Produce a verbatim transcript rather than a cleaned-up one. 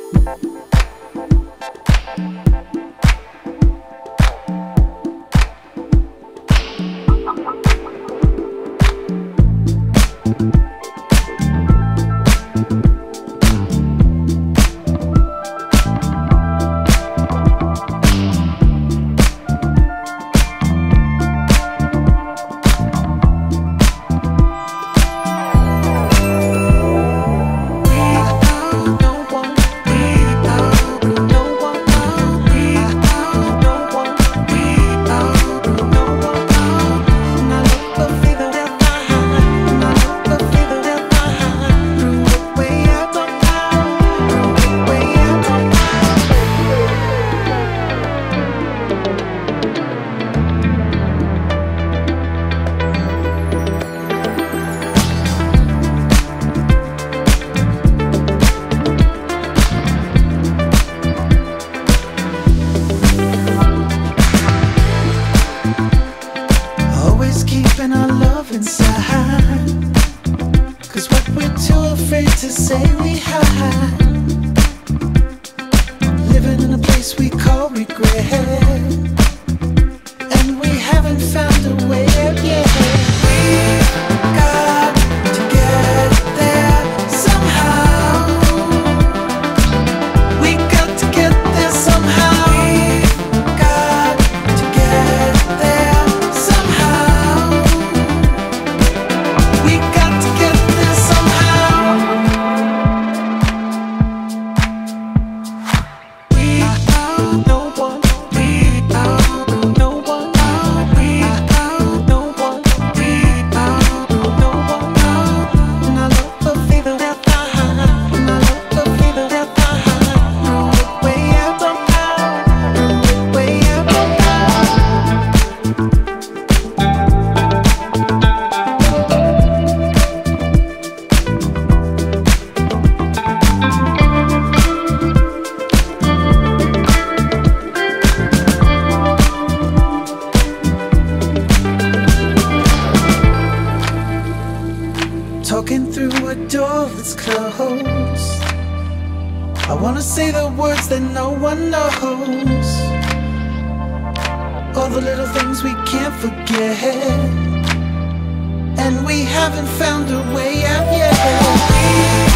To say we hide, living in a place we call regret, and we haven't found a way yet. We've got to get there somehow. We got to get there somehow. We've got to get there somehow. We got to get there somehow. Talking through a door that's closed, I wanna say the words that no one knows, all the little things we can't forget, and we haven't found a way out yet.